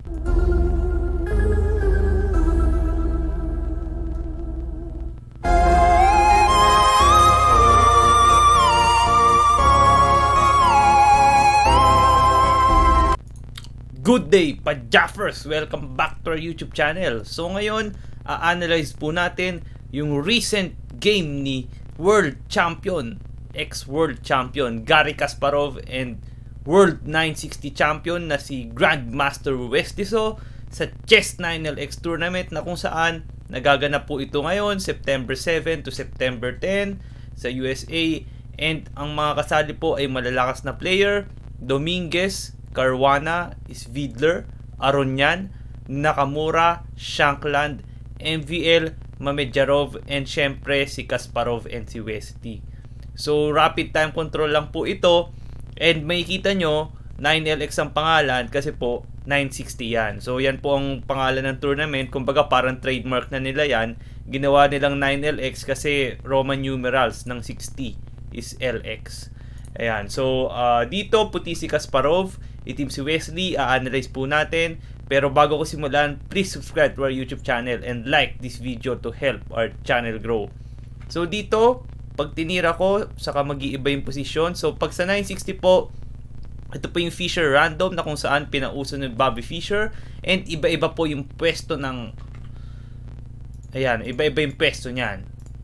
Good day, Pajaffers! Welcome back to our YouTube channel. So ngayon, a-analyze po natin yung recent game ni World Champion, ex-World Champion Garry Kasparov and World 960 Champion na si Grandmaster Westizo sa Chess 9LX Tournament na kung saan nagaganap po ito ngayon, September 7 to September 10 sa USA. And ang mga kasali po ay malalakas na player, Dominguez, Caruana, Svidler, Aronian, Nakamura, Shankland, MVL, Mamedyarov, and syempre si Kasparov and si Westy. So rapid time control lang po ito, and makikita nyo 9LX ang pangalan kasi po 960 yan. So yan po ang pangalan ng tournament, kumbaga parang trademark na nila yan. Ginawa nilang 9LX kasi Roman numerals ng 60 is LX. Ayan, so dito puti si Kasparov, itim si Wesley, a-analyze po natin. Pero bago ko simulan, please subscribe to our YouTube channel and like this video to help our channel grow. So dito, pag tinira ko, saka mag-iiba yung posisyon. So pag sa 960 po, ito po yung Fischer random na kung saan pinauso ni Bobby Fischer. And iba-iba po yung pwesto ng... Ayan, iba-iba yung pwesto niyan.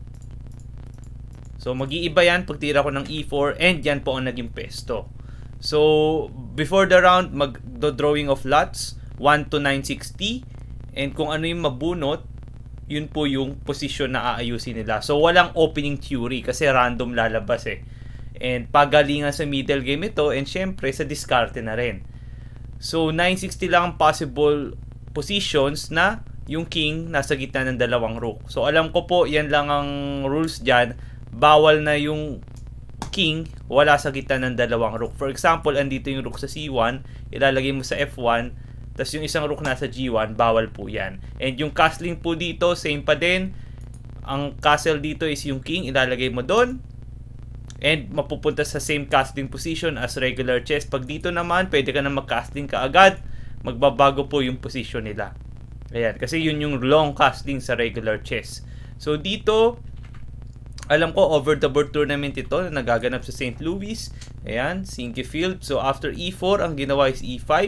So mag-iiba yan pag tira ko ng E4 and yan po ang naging pwesto. So before the round, mag-drawing of lots 1 to 960, and kung ano yung mabunot, yun po yung position na aayusin nila. So walang opening theory kasi random lalabas eh. And pagalingan sa middle game ito, and syempre sa diskarte na rin. So 960 lang ang possible positions na yung king nasa gitna ng dalawang rook. So alam ko po yan lang ang rules dyan. Bawal na yung king wala sa gitna ng dalawang rook. For example, andito yung rook sa C1, ilalagay mo sa F1, tapos yung isang rook nasa G1, bawal po yan. And yung castling po dito, same pa din. Ang castle dito is yung king, ilalagay mo doon, and mapupunta sa same castling position as regular chess. Pag dito naman, pwede ka na mag-castling ka agad, magbabago po yung position nila. Ayan, kasi yun yung long castling sa regular chess. So dito, alam ko over the board tournament ito na nagaganap sa St. Louis. Ayan, Sinky Field. So after E4, ang ginawa is E5.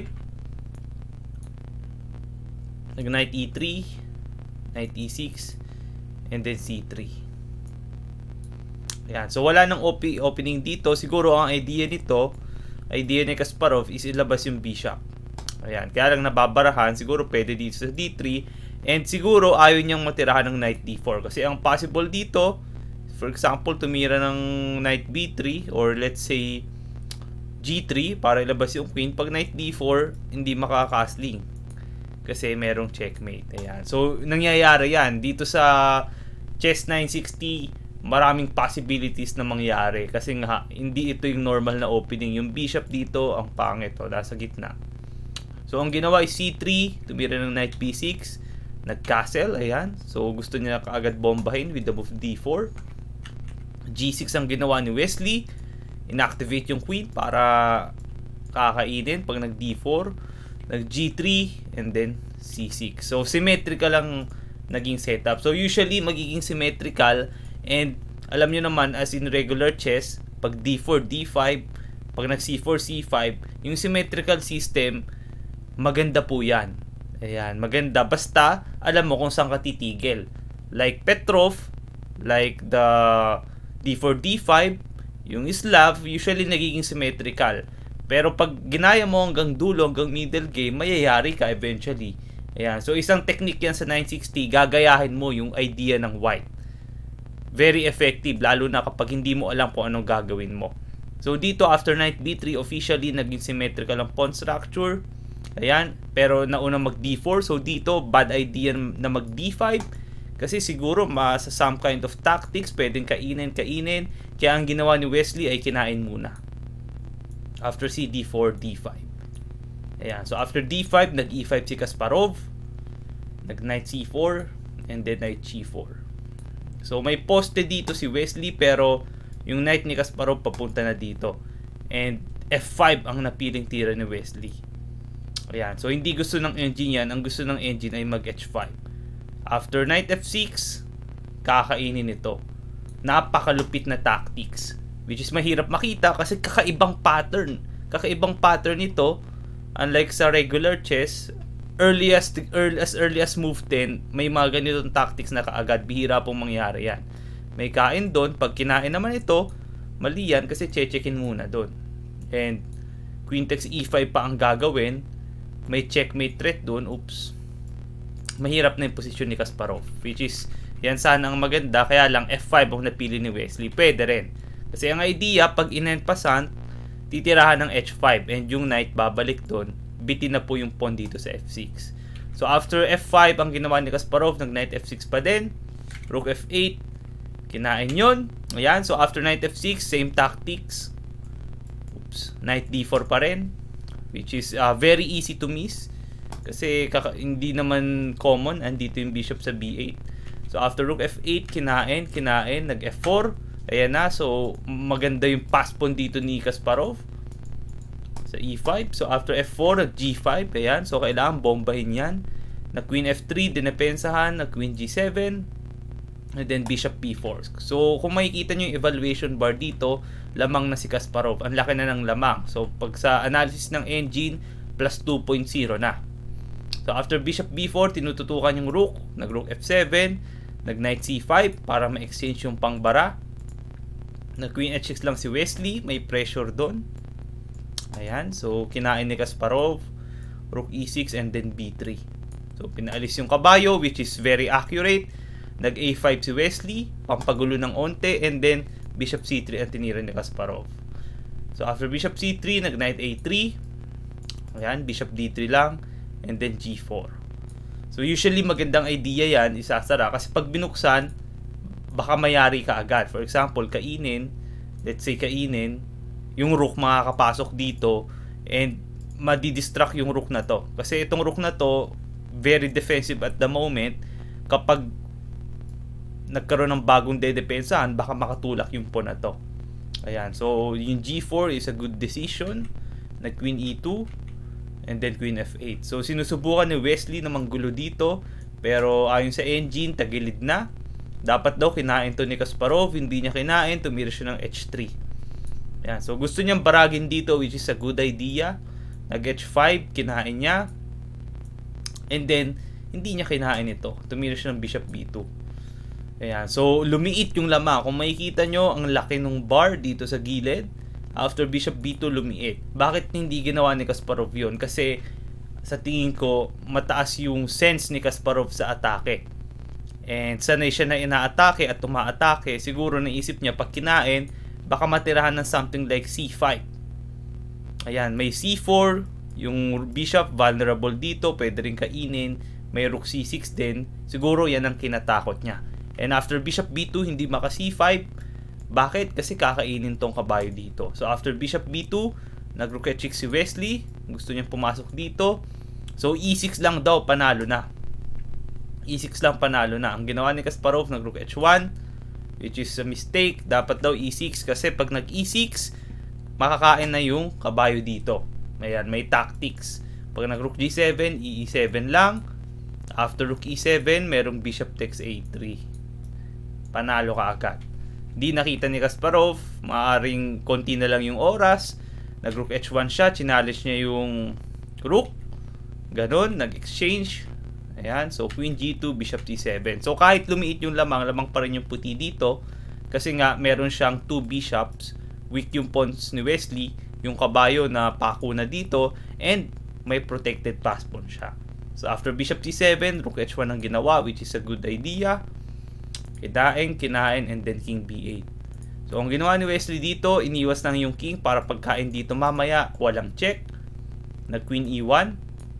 Nag-knight E3, knight E6, and then C3. Ayan, so wala nang opening dito. Siguro ang idea ni Kasparov is ilabas yung bishop. Ayan, kaya lang nababarahan. Siguro pwede dito sa D3. And siguro ayaw niyang matirahan ng knight D4. Kasi ang possible dito, for example, tumira ng knight B3 or let's say G3 para ilabas yung queen. Pag knight D4, hindi makakastling kasi merong checkmate. Ayan. So, nangyayari yan. Dito sa Chess 960, maraming possibilities na mangyari kasi nga, hindi ito yung normal na opening. Yung bishop dito, ang pangit. Nasa gitna. So, ang ginawa is C3, tumira ng knight B6, nag-castle. Ayan. So, gusto niya kaagad bombahin with the move D4. G6 ang ginawa ni Wesley, inactivate yung queen para kakainin pag nag D4, nag G3, and then C6. So symmetrical lang naging setup. So usually magiging symmetrical, and alam nyo naman as in regular chess, pag D4, D5, pag nag C4, C5, yung symmetrical system, maganda po yan. Ayan, maganda. Basta alam mo kung saan ka titigil. Like Petrov, like the D4, D5, yung Slav, usually nagiging symmetrical. Pero pag ginaya mo hanggang dulo, hanggang middle game, mayayari ka eventually. Ayan. So, isang technique yan sa 960, gagayahin mo yung idea ng white. Very effective, lalo na kapag hindi mo alam kung anong gagawin mo. So, dito, after knight B3, officially, naging symmetrical ang pawn structure. Ayan. Pero, nauna mag D4. So, dito, bad idea na mag D5. Kasi siguro sa some kind of tactics, pwedeng kainin. Kaya ang ginawa ni Wesley ay kinain muna. After si D4, D5. Ayan. So after D5, nag-E5 si Kasparov. Nag-knight C4. And then knight G4. So may poste dito si Wesley, pero yung knight ni Kasparov papunta na dito. And F5 ang napiling tira ni Wesley. Ayan. So, hindi gusto ng engine yan. Ang gusto ng engine ay mag h5. After knight f6, kakainin ito. Napakalupit na tactics. Which is mahirap makita kasi kakaibang pattern. Kakaibang pattern ito. Unlike sa regular chess, as early as move 10, may mga ganitong tactics na kaagad. Bihira pong mangyari yan. May kain doon. Pag kinain naman ito, mali yan kasi checkin muna doon. And queen takes e5 pa ang gagawin. May checkmate threat doon. Oops. Mahirap na yung posisyon ni Kasparov. Which is, yan sana ang maganda. Kaya lang f5 ang napili ni Wesley. Pwede rin. Kasi ang idea, pag inenpasan, titirahan ng h5. And yung knight babalik doon. Bitin na po yung pawn dito sa f6. So after f5, ang ginawa ni Kasparov, nag-knight f6 pa din. Rook f8. Kinain yun. Ayan. So after knight f6, same tactics. Oops. Knight d4 pa rin. Which is very easy to miss. Kasi hindi naman common. Andito yung bishop sa b8. So after rook f8, kinain. Nag f4. Ayan na. So maganda yung pass pawn dito ni Kasparov. Sa e5. So after f4, g5. Ayan. So kailangan bombahin yan. Na queen f3, dinepensahan. Na queen g7. And then bishop b4. So kung makikita nyo yung evaluation bar dito, lamang na si Kasparov. Ang laki na ng lamang. So pag sa analysis ng engine, plus 2.0 na. So after bishop b4, tinututukan yung rook. Nag rook f7. Nag knight c5 para ma-exchange yung pangbara. Nag queen h6 lang si Wesley. May pressure doon. Ayan, so kinain ni Kasparov, rook e6 and then b3. So pinaalis yung kabayo which is very accurate. Nag a5 si Wesley, pampagulo ng onte, and then bishop c3 ang tinira ni Kasparov. So after bishop c3, nag knight a3. Ayan, bishop d3 lang, and then g4. So usually magandang idea yan, isasara, kasi pag binuksan, baka mayari ka agad. For example, kainin, let's say kainin, yung rook makakapasok dito and madidistract yung rook na to. Kasi itong rook na to, very defensive at the moment. Kapag nagkaroon ng bagong dedepensahan, baka makatulak yung pawn na to. Ayan. So, yung g4 is a good decision. Na queen e2 and then queen f8. So, sinusubukan ni Wesley na manggulo dito. Pero ayon sa engine, tagilid na. Dapat daw kinain to ni Kasparov. Hindi niya kinain. Tumira siya ng h3. Yan. So, gusto niyang baragin dito which is a good idea. Nag-h5, kinain niya. And then, hindi niya kinain ito. Tumira siya ng bishop b2. Ayan. So, lumiit yung lamang. Kung makikita nyo, ang laki ng bar dito sa gilid. After bishop b2, lumiit. Bakit hindi ginawa ni Kasparov yun? Kasi, sa tingin ko, mataas yung sense ni Kasparov sa atake. And sanay siya na inaatake at tumaatake. Siguro naisip niya, pag kinain, baka matirahan ng something like c5. Ayan, may c4, yung bishop vulnerable dito, pwede rin kainin. May rook c6 din. Siguro yan ang kinatakot niya. And after bishop b2, hindi maka c5. Bakit? Kasi kakainin tong kabayo dito. So after bishop b2, nag-rook h6 si Wesley. Gusto niyang pumasok dito. So e6 lang daw, panalo na. E6 lang, panalo na. Ang ginawa ni Kasparov, nag-rook h1. Which is a mistake. Dapat daw e6 kasi pag nag e6, makakain na yung kabayo dito. Ayan, may tactics. Pag nag rook g7, e7 lang. After rook e7, merong bishop takes a3. Panalo ka agad. Di nakita ni Kasparov, maaring konti na lang yung oras. Nag rook h1 siya, challenge niya yung rook. Ganon, nag-exchange. Ayan, so queen g2, bishop d7. So kahit lumiit yung lamang pa rin yung puti dito. Kasi nga, meron siyang 2 bishops. Weak yung pawns ni Wesley. Yung kabayo na pako na dito. And may protected pass pawn siya. So after bishop d7, rook h1 ang ginawa, which is a good idea. Kinain, and then king b8. So ang ginawa ni Wesley dito, iniwas lang yung king para pagkain dito mamaya, walang check. Nag queen e1,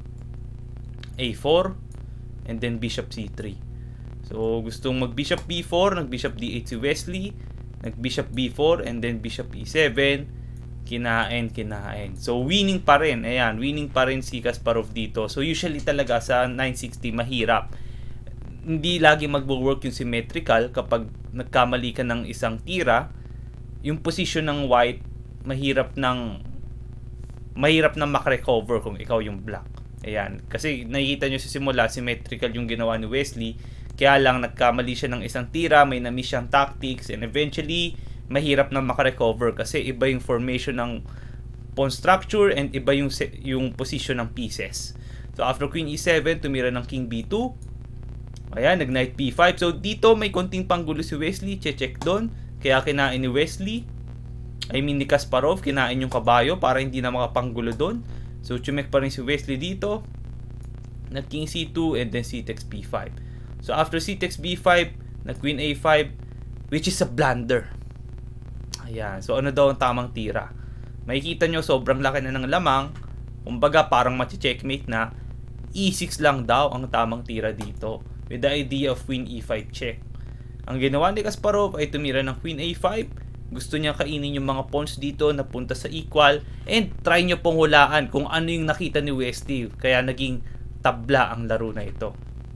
a4, and then bishop c3. So gustong mag bishop b4, nag bishop d8 si Wesley, nag bishop b4, and then bishop e7. Kinain. So winning pa rin. Ayan, winning pa rin si Kasparov dito. So usually talaga sa 960 mahirap. Hindi lagi magwo-work yung symmetrical. Kapag nagkamali ka ng isang tira, yung position ng white mahirap na makarecover kung ikaw yung black. Ayan. Kasi nakikita nyo sa simula, symmetrical yung ginawa ni Wesley. Kaya lang nagkamali siya ng isang tira, may na-miss siyang tactics, and eventually, mahirap na makarecover kasi iba yung formation ng pawn structure and iba yung position ng pieces. So after Queen E7, tumira ng King B2. Ayan, nag-Knight B5. So dito may konting panggulo si Wesley, check doon. Kaya kinain ni Wesley, ni Kasparov, kinain yung kabayo para hindi na makapanggulo doon. So chumek pa rin si Wesley dito. Nag King C2 and then C takes B5. So after C takes B5, nag Queen A5, which is a blunder. Ayan. So ano daw ang tamang tira? Makikita nyo sobrang laki na ng lamang. Kumbaga parang machi-checkmate na. E6 lang daw ang tamang tira dito. With the idea of Queen E5 check. Ang ginawa ni Kasparov ay tumira ng Queen A5. Gusto niya kainin yung mga pawns dito na punta sa equal. And try nyo pong hulaan kung ano yung nakita ni Wesley. Kaya naging tabla ang laro na ito.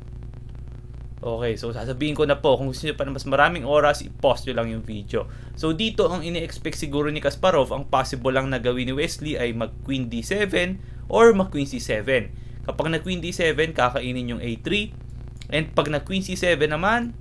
Okay, so sasabihin ko na po, kung gusto nyo pa na mas maraming oras, i-pause nyo lang yung video. So dito, ang ini-expect siguro ni Kasparov, ang possible lang na gawin ni Wesley ay mag-Queen D7 or mag-Queen C7. Kapag nag-Queen D7, kakainin yung A3. And pag nag-Queen C7 naman,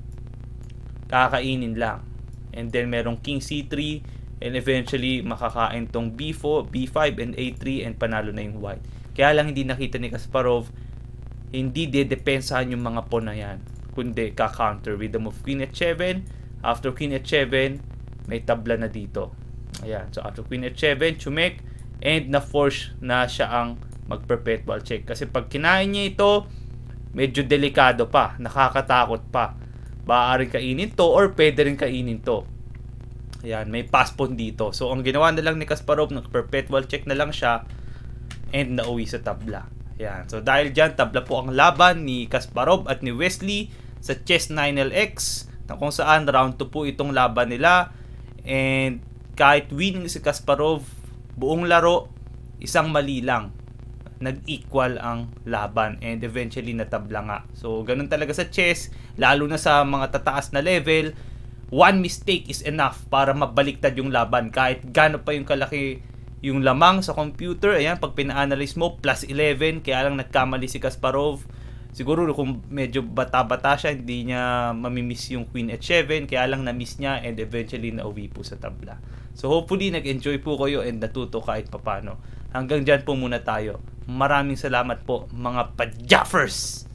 kakainin lang. And then merong King C3 and eventually makakain tong B4, B5 and A3 and panalo na yung white. Kaya lang hindi nakita ni Kasparov, hindi dedepensahan yung mga pawn na yan, kundi ka-counter with the move Queen H7. After Queen H7, may tabla na dito. Ayan, so after Queen H7, chumek, and na-force na siya ang mag-perpetual check. Kasi pag kinain niya ito, medyo delikado pa, nakakatakot pa. Maaaring kainin to or pwede rin kainin to. Ayan, may pass pawn dito. So ang ginawa na lang ni Kasparov, nag-perpetual check na lang siya and nauwi sa tabla. Ayan. So dahil dyan, tabla po ang laban ni Kasparov at ni Wesley sa Chess 9LX, na kung saan round 2 po itong laban nila. And kahit winning si Kasparov, buong laro, isang mali lang, nag-equal ang laban and eventually natabla nga. So ganun talaga sa chess, lalo na sa mga tataas na level, one mistake is enough para mabaliktad yung laban. Kahit gaano pa yung kalaki yung lamang sa computer, ayan, pag pina-analyze mo, plus 11, kaya lang nagkamali si Kasparov. Siguro kung medyo bata-bata siya, hindi niya mamimiss yung Queen H7, kaya lang na-miss niya and eventually nauwi po sa tabla. So hopefully nag-enjoy po kayo and natuto kahit papano. Hanggang dyan po muna tayo. Maraming salamat po mga pa-Jaffers!